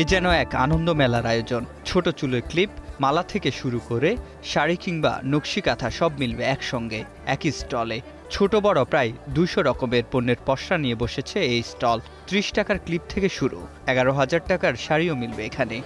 যেন এক আনন্দ মেলার আয়োজন। ছোট চুলের ক্লিপ, মালা থেকে শুরু করে শাড়ি কিংবা নকশি কাঁথা সব মিলবে একসঙ্গে একই স্টলে। ছোট বড় প্রায় 200 রকমের পণ্যের পসরা নিয়ে বসেছে এই স্টল। 30 টাকার ক্লিপ থেকে শুরু 11,000 টাকার শাড়িও মিলবে এখানে।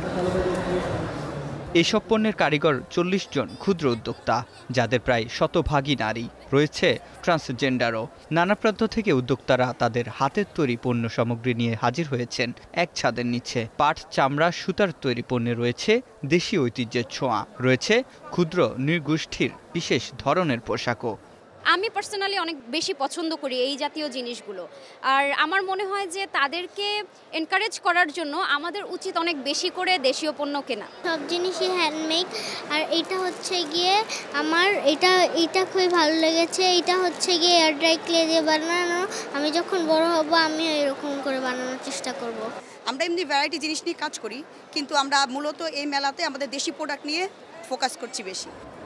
এসব পণ্যের কারিগর 40 জন ক্ষুদ্র উদ্যোক্তা, যাদের প্রায় শতভাগই নারী। রয়েছে ট্রান্সজেন্ডারও। নানা প্রান্ত থেকে উদ্যোক্তারা তাদের হাতের তৈরি পণ্য সামগ্রী নিয়ে হাজির হয়েছেন এক ছাদের নিচে। পাট, চামড়া, সুতার তৈরি পণ্যে রয়েছে দেশি ঐতিহ্যের ছোঁয়া। রয়েছে ক্ষুদ্র নৃগোষ্ঠীর বিশেষ ধরনের পোশাকও। আমি পার্সোনালি অনেক বেশি পছন্দ করি এই জাতীয় জিনিসগুলো। আর আমার মনে হয় যে তাদেরকে এনকারেজ করার জন্য আমাদের উচিত অনেক বেশি করে দেশীয় পণ্য কেনা। সব জিনিসই হ্যান্ডমেড। আর এটা হচ্ছে গিয়ে আমার এটা খুবই ভালো লেগেছে। এটা হচ্ছে গিয়ে এয়ার ড্রাই ক্লে দিয়ে বানানো। আমি যখন বড় হব আমি এরকম করে বানানোর চেষ্টা করব। আমরা এমনি ভ্যারাইটি জিনিস নিয়ে কাজ করি, কিন্তু আমরা মূলত এই মেলাতে আমাদের দেশি প্রোডাক্ট নিয়ে ফোকাস করছি বেশি।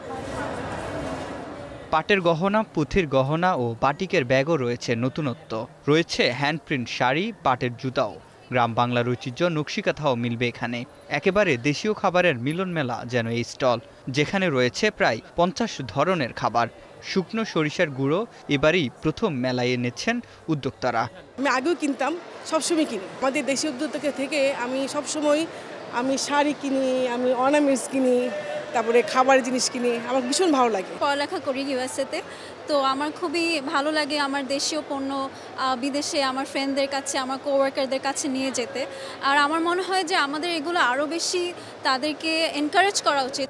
পাটের গহনা, পুঁথির গহনা ও বাটিকের ব্যাগও রয়েছে নতুনত্ব। রয়েছে হ্যান্ডপ্রিন্ট শাড়ি, পাটের জুতাও। গ্রাম বাংলার ঐতিহ্য নকশিকাঁথাও মিলবে এখানে। একেবারে দেশীয় খাবারের মিলন মেলা যেন এই স্টল, যেখানে রয়েছে প্রায় 50 ধরনের খাবার। শুকনো সরিষার গুঁড়ো এবারই প্রথম মেলায় এনেছেন উদ্যোক্তারা। আমি আগেও কিনতাম, সবসময় কিনি। আমাদের দেশীয় উদ্যোক্তা থেকে আমি সবসময় শাড়ি কিনি, আমি অর্নামেন্টস কিনি, তারপরে খাবার জিনিস কিনি। আমার ভীষণ ভালো লাগে। পড়ালেখা করি ইউএসএতে, তো আমার খুবই ভালো লাগে আমার দেশীয় পণ্য বিদেশে আমার ফ্রেন্ডদের কাছে, আমার কোওয়ার্কারদের কাছে নিয়ে যেতে। আর আমার মনে হয় যে আমাদের এগুলো আরও বেশি তাদেরকে এনকারেজ করা উচিত।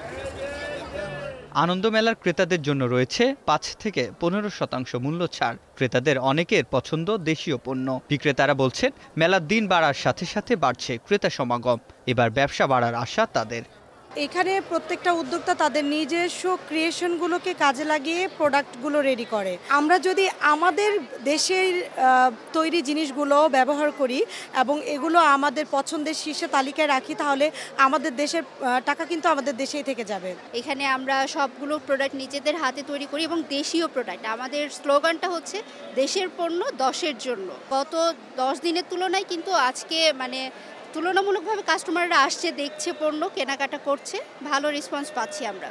আনন্দ মেলার ক্রেতাদের জন্য রয়েছে 5 থেকে 15% মূল্য ছাড়। ক্রেতাদের অনেকের পছন্দ দেশীয় পণ্য। বিক্রেতারা বলছেন, মেলার দিন বাড়ার সাথে সাথে বাড়ছে ক্রেতা সমাগম। এবার ব্যবসা বাড়ার আশা তাদের। এখানে প্রত্যেকটা উদ্যোক্তা তাদের নিজস্ব ক্রিয়েশনগুলোকে কাজে লাগিয়ে প্রোডাক্টগুলো রেডি করে। আমরা যদি আমাদের দেশের তৈরি জিনিসগুলো ব্যবহার করি এবং এগুলো আমাদের পছন্দের শীর্ষে তালিকায় রাখি, তাহলে আমাদের দেশের টাকা কিন্তু আমাদের দেশেই থেকে যাবে। এখানে আমরা সবগুলো প্রোডাক্ট নিজেদের হাতে তৈরি করি এবং দেশীয় প্রোডাক্ট। আমাদের স্লোগানটা হচ্ছে দেশের পণ্য 10-এর জন্য। গত 10 দিনের তুলনায় কিন্তু আজকে তুলনামূলকভাবে কাস্টমাররা আসছে, দেখছে পণ্য, কেনাকাটা করছে। ভালো রেসপন্স পাচ্ছি আমরা।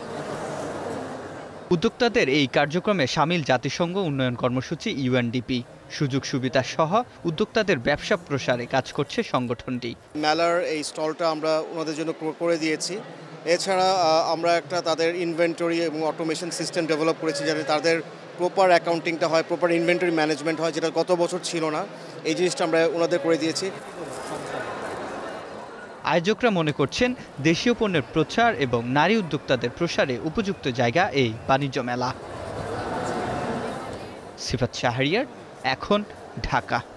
উদ্যোক্তাদের এই কার্যক্রমে সামিল জাতিসংঘ উন্নয়ন কর্মসূচি ইউএনডিপি। সুযোগ সুবিধা সহ উদ্যোক্তাদের ব্যবসা প্রসারে কাজ করছে সংগঠনটি। মেলার এই স্টলটা আমরা ওনাদের জন্য করে দিয়েছি। এছাড়া আমরা একটা তাদের ইনভেন্টরি এবং অটোমেশন সিস্টেম ডেভেলপ করেছি, যাতে তাদের প্রপার অ্যাকাউন্টিংটা হয়, প্রপার ইনভেন্টরি ম্যানেজমেন্ট হয়, যেটা গত বছর ছিল না। এই জিনিসটা আমরা ওনাদের করে দিয়েছি। আয়োজকরা মনে করছেন, দেশীয় পণ্যের প্রচার এবং নারী উদ্যোক্তাদের প্রসারে উপযুক্ত জায়গা এই বাণিজ্য মেলা। সিফাত শাহরিয়ার, এখন, ঢাকা।